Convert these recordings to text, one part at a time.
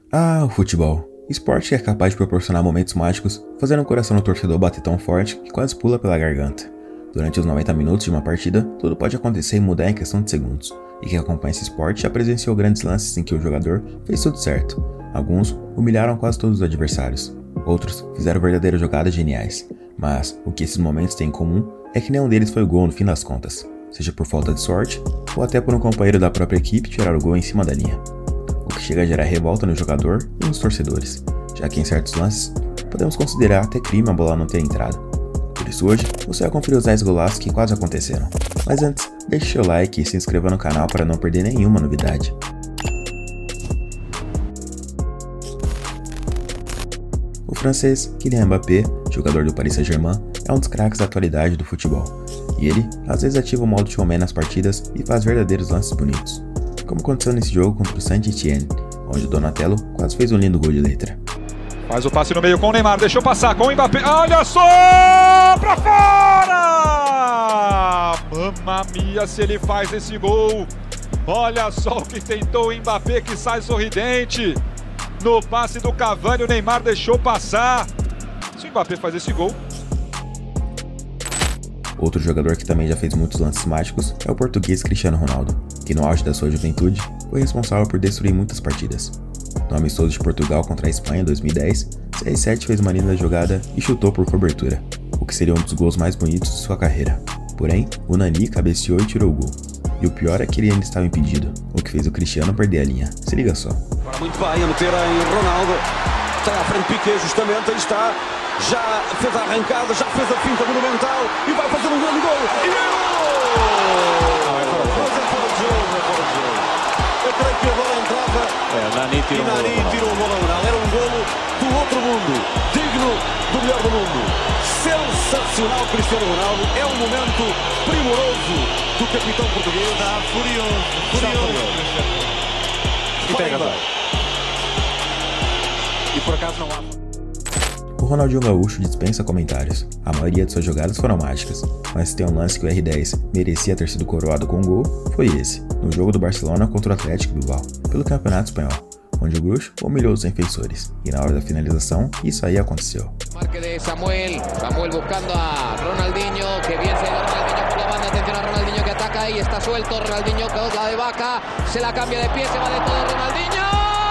Ah, o futebol. Esporte que é capaz de proporcionar momentos mágicos, fazendo o coração do torcedor bater tão forte que quase pula pela garganta. Durante os 90 minutos de uma partida, tudo pode acontecer e mudar em questão de segundos. E quem acompanha esse esporte já presenciou grandes lances em que o jogador fez tudo certo. Alguns humilharam quase todos os adversários. Outros fizeram verdadeiras jogadas geniais. Mas o que esses momentos têm em comum é que nenhum deles foi o gol no fim das contas. Seja por falta de sorte, ou até por um companheiro da própria equipe tirar o gol em cima da linha. O que chega a gerar revolta no jogador e nos torcedores, já que em certos lances, podemos considerar até crime a bola não ter entrado. Por isso hoje, você vai conferir os 10 golaços que quase aconteceram. Mas antes, deixe seu like e se inscreva no canal para não perder nenhuma novidade. O francês Kylian Mbappé, jogador do Paris Saint-Germain, é um dos craques da atualidade do futebol. E ele, às vezes, ativa o modo showman nas partidas e faz verdadeiros lances bonitos. Como aconteceu nesse jogo contra o Saint-Étienne, onde o Donatello quase fez um lindo gol de letra. Faz o passe no meio com o Neymar, deixou passar com o Mbappé, olha só, pra fora! Mamma mia se ele faz esse gol, olha só o que tentou o Mbappé que sai sorridente. No passe do Cavani o Neymar deixou passar, se o Mbappé faz esse gol. Outro jogador que também já fez muitos lances mágicos é o português Cristiano Ronaldo, que no auge da sua juventude foi responsável por destruir muitas partidas. No amistoso de Portugal contra a Espanha em 2010, CR7 fez uma linda jogada e chutou por cobertura, o que seria um dos gols mais bonitos de sua carreira. Porém, o Nani cabeceou e tirou o gol. E o pior é que ele ainda estava impedido, o que fez o Cristiano perder a linha. Se liga só. Muito bem, a meter em Ronaldo. Está à frente Piqué, justamente, aí está. Já fez a arrancada, já fez a finta monumental e vai fazer um grande gol. E gol! Mas é fora de jogo, é fora de jogo. Eu creio que a bola entrava Nani tirou o gol lateral. Era um golo do outro mundo, digno do melhor do mundo. Sensacional Cristiano Ronaldo. É um momento primoroso do capitão português. Está furioso. E tem razão. E por acaso não há. O Ronaldinho Gaúcho dispensa comentários. A maioria de suas jogadas foram mágicas, mas se tem um lance que o R10 merecia ter sido coroado com um gol, foi esse, no jogo do Barcelona contra o Atlético Bilbao, pelo Campeonato Espanhol, onde o Bruxo humilhou os defensores, e na hora da finalização, isso aí aconteceu. Marque de Samuel buscando a Ronaldinho, que bien se va Ronaldinho por la banda, atención a Ronaldinho que ataca ahí, está suelto, Ronaldinho la de vaca, se la cambia de pie, se va de todo Ronaldinho.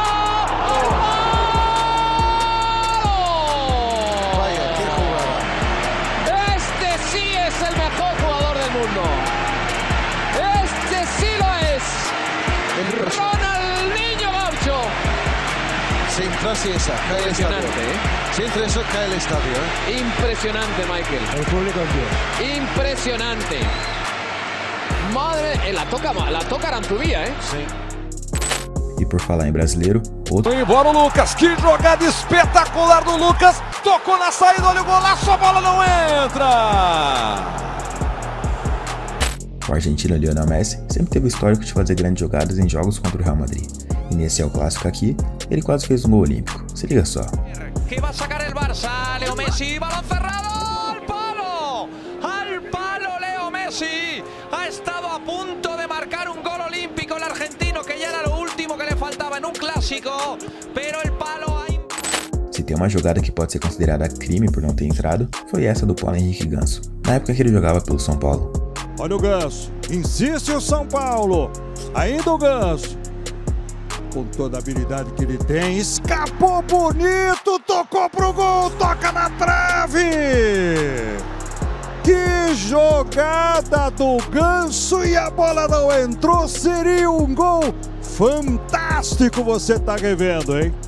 Este sí lo es. Ronaldinho Gaucho. Si entrase esa, cae el estadio. Si entra eso, cae el estadio. Impresionante, Michael. El público en pie. Impresionante. Madre, la toca Aranzubia, Sim. E por falar em brasileiro, outro... Foi embora o Lucas, que jogada espetacular do Lucas. Tocou na saída, olha o golaço, a bola não entra. O argentino Lionel Messi sempre teve o histórico de fazer grandes jogadas em jogos contra o Real Madrid. E nesse El Clássico aqui, ele quase fez um gol olímpico. Se liga só. Que vai sacar el Barça, Leo Messi, balón cerrado, al palo Leo Messi, ha estado a punto de marcar un gol olímpico el argentino, que ya era lo último que le faltaba en un clásico, pero el palo ha... Se tem uma jogada que pode ser considerada crime por não ter entrado, foi essa do Paulo Henrique Ganso, na época que ele jogava pelo São Paulo. Olha o Ganso, insiste o São Paulo, ainda o Ganso, com toda a habilidade que ele tem, escapou bonito, tocou pro gol, toca na trave! Que jogada do Ganso e a bola não entrou, seria um gol fantástico, você tá revendo, hein?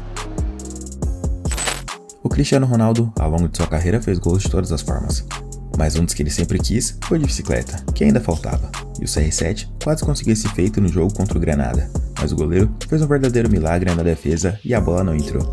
O Cristiano Ronaldo, ao longo de sua carreira, fez gols de todas as formas. Mas um dos que ele sempre quis foi de bicicleta, que ainda faltava. E o CR7 quase conseguiu esse feito no jogo contra o Granada, mas o goleiro fez um verdadeiro milagre na defesa e a bola não entrou.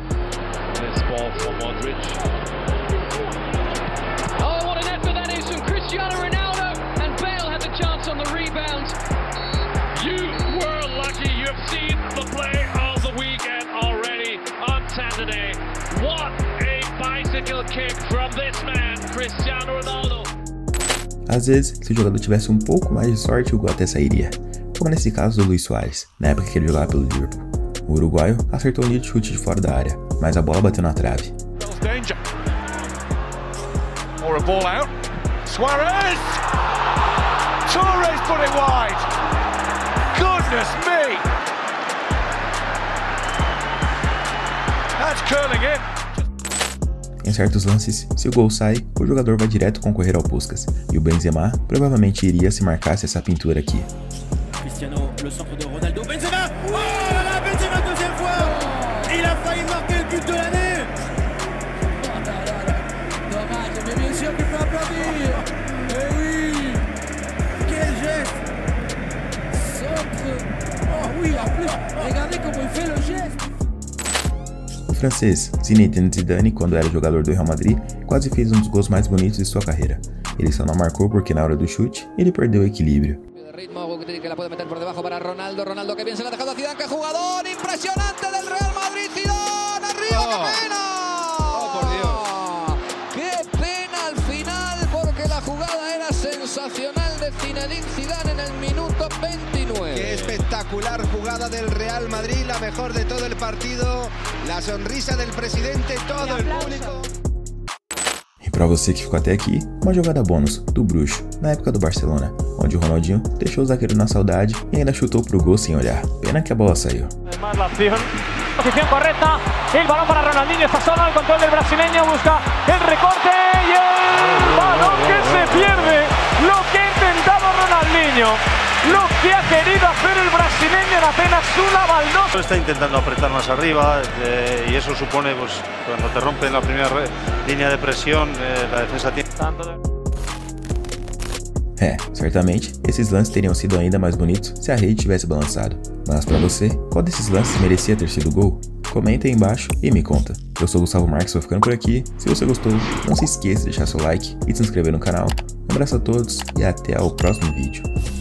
Às vezes, se o jogador tivesse um pouco mais de sorte, o gol até sairia, como nesse caso do Luis Suárez, na época que ele jogava pelo Liverpool. O uruguaio acertou um lindo chute de fora da área, mas a bola bateu na trave. Torres put it wide. Goodness me. That's curling in. Em certos lances, se o gol sai, o jogador vai direto concorrer ao Puskás, e o Benzema provavelmente iria se marcasse essa pintura aqui. Cristiano, le centre de Ronaldo, Benzema! Oh là là, Benzema deuxième fois! Il a failli marquer le but de l'année! Oh là là là, dommage, mais bien sûr qu'il faut applaudir! Eh oui! Quel geste! Centre! Oh oui, en plus, regardez como il fait le geste! O francês Zinedine Zidane, quando era jogador do Real Madrid, quase fez um dos gols mais bonitos de sua carreira. Ele só não marcou porque na hora do chute, ele perdeu o equilíbrio. Ritmo que la puede meter por debajo para Ronaldo. Ronaldo que bien se la ha dejado a Zidane. ¡Qué jugador impresionante del Real Madrid! ¡Zidane! ¡Arriba! ¡Qué pena! ¡Oh, por Dios! ¡Qué pena al final! Porque la jugada era sensacional de Zinedine Zidane en el minuto 29. ¡Qué espectacular jugada del Real Madrid! La mejor de todo el partido. La sonrisa del presidente, todo el público. E pra você que ficou até aqui, uma jogada bônus do Bruxo, na época do Barcelona, onde o Ronaldinho deixou o zagueiro na saudade e ainda chutou pro gol sem olhar. Pena que a bola saiu. Posición correcta, el balón para Ronaldinho, está solo el control del brasileño, busca el recorte y el balón que se pierde. Lo que ha intentado Ronaldinho, lo que ha querido hacer el brasileño en apenas una baldosa. Está intentando apretar más arriba y eso supone, pues, cuando te rompen la primera línea de presión, la defensa tiene... Certamente, esses lances teriam sido ainda mais bonitos se a rede tivesse balançado. Mas pra você, qual desses lances merecia ter sido gol? Comenta aí embaixo e me conta. Eu sou o Gustavo Marques, vou ficando por aqui. Se você gostou, não se esqueça de deixar seu like e de se inscrever no canal. Um abraço a todos e até o próximo vídeo.